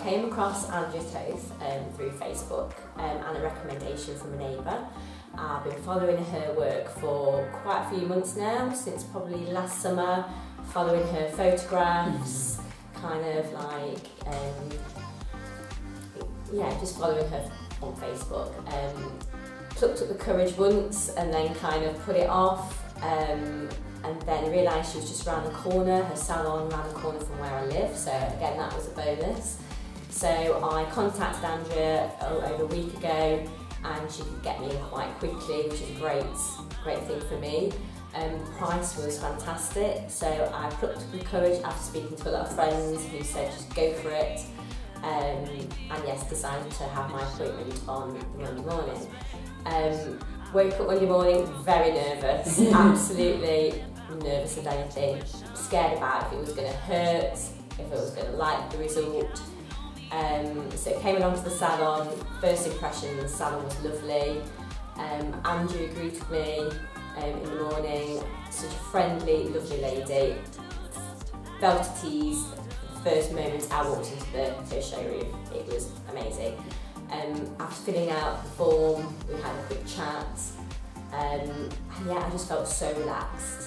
I came across Andrea Toth through Facebook and a recommendation from a neighbour. I've been following her work for quite a few months now, since probably last summer, following her photographs, kind of like, yeah, just following her on Facebook. Plucked up the courage once and then kind of put it off, and then realised she was just around the corner, her salon around the corner from where I live, so again that was a bonus. So I contacted Andrea over a week ago and she could get me in quite quickly, which is a great thing for me. The price was fantastic, so I plucked up the courage after speaking to a lot of friends who said just go for it, and yes, decided to have my appointment on Monday morning. Woke up Monday morning very nervous, absolutely nervous as anything, scared about if it was going to hurt, if I was going to like the result. So came along to the salon, first impression, the salon was lovely. Andrea greeted me in the morning, such a friendly, lovely lady. Felt at ease the first moment I walked into her showroom, it was amazing. After filling out the form, we had a quick chat, and yeah, I just felt so relaxed.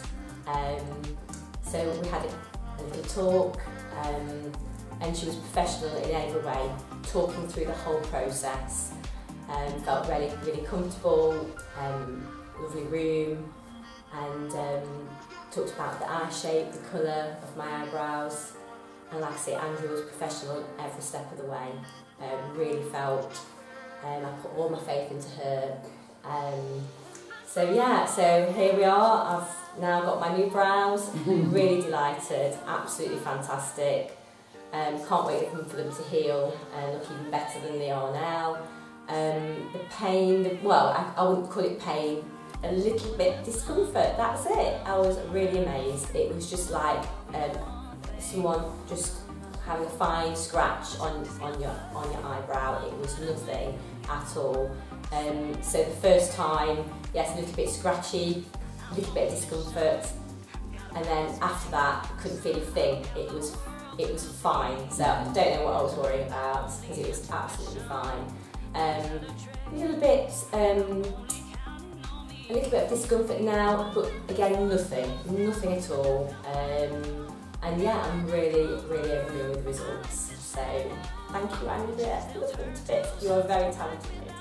So we had a little talk, and she was professional in every way, talking through the whole process. Felt really comfortable, lovely room, and talked about the eye shape, the colour of my eyebrows, and like I say, Andrea was professional every step of the way. Really felt, I put all my faith into her. So yeah, so here we are, I've now got my new brows, really delighted, absolutely fantastic. Can't wait for them to heal and look even better than they are now. The pain, well, I wouldn't call it pain, a little bit discomfort, that's it. I was really amazed. It was just like someone just having a fine scratch on your eyebrow. It was nothing at all. So the first time, yes, a little bit scratchy, a little bit of discomfort, and then after that, I couldn't feel a thing. It was fine. So I don't know what I was worrying about because it was absolutely fine. A little bit of discomfort now, but again, nothing at all. And yeah, I'm really happy with the results. So thank you, Andrea. You are very talented.